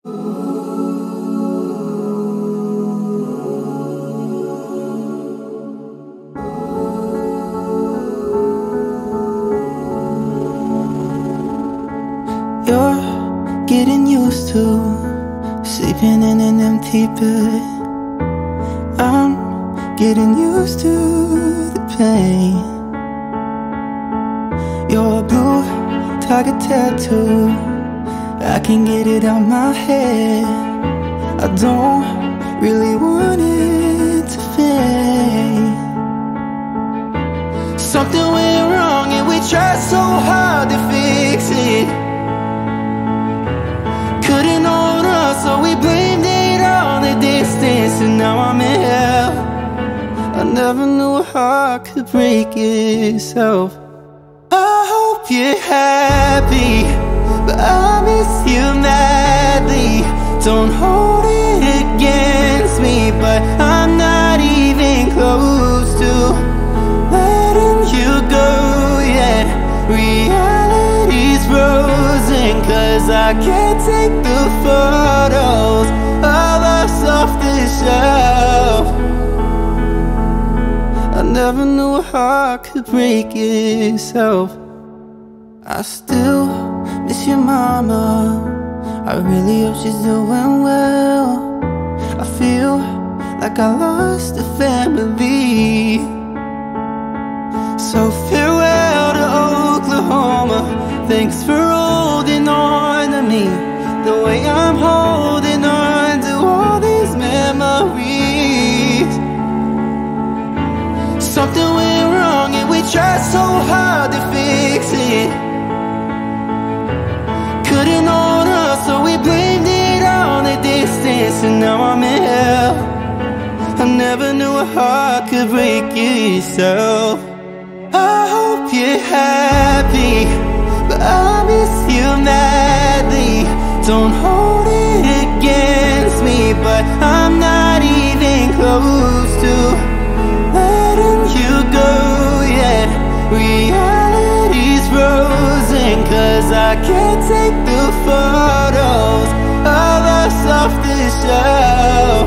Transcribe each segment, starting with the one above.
You're getting used to sleeping in an empty bed. I'm getting used to the pain. Your blue tiger tattoo, I can get it out my head. I don't really want it to fade. Something went wrong and we tried so hard to fix it. Couldn't hold on, so we blamed it on the distance, and now I'm in hell. I never knew a heart could break itself. I hope you're happy, but I miss you madly. Don't hold it against me, but I'm not even close to letting you go yet. Reality's frozen, 'cause I can't take the photos of us off the shelf. I never knew a heart could break itself. I still miss your mama, I really hope she's doing well. I feel like I lost a family. So farewell to Oklahoma, thanks for holding on to me the way I'm holding on to all these memories. Something went wrong and we tried so hard to fix it. Couldn't hold on, so we blamed it on the distance, and now I'm in hell. I never knew a heart could break itself. I hope you're happy, but I miss you madly. Don't hold it against me, but I'm not even close to letting you go yet. Reality's frozen, 'cause I can't take the photos of us off the shelf.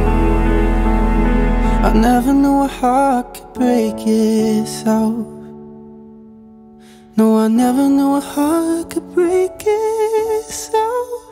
I never knew a heart could break itself. No, I never knew a heart could break itself.